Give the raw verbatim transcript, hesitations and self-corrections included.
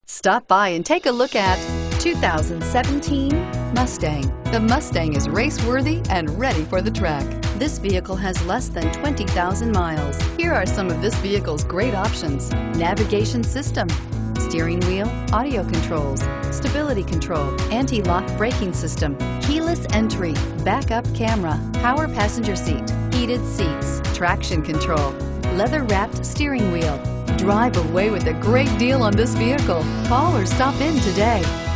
Stop by and take a look at two thousand seventeen Mustang. The Mustang is race-worthy and ready for the track. This vehicle has less than twenty thousand miles. Here are some of this vehicle's great options: navigation system, steering wheel audio controls, stability control, anti-lock braking system, keyless entry, backup camera, power passenger seat, heated seats, traction control, leather-wrapped steering wheel. Drive away with a great deal on this vehicle. Call or stop in today.